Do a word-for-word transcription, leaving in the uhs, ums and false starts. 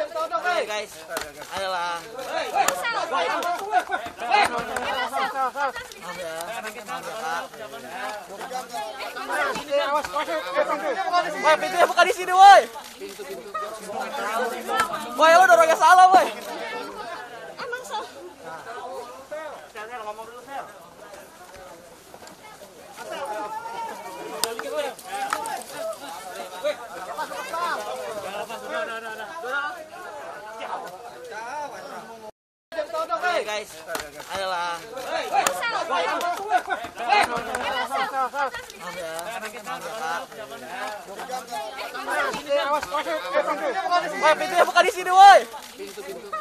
Oke guys, ayolah. Woi, pintunya buka di sini, woi. Woi, lo dorongnya salah, woi. Emang so. Sel, Sel, ngomong dulu, Sel. Oke guys, ayolah. Woi, pintunya buka di sini, woi.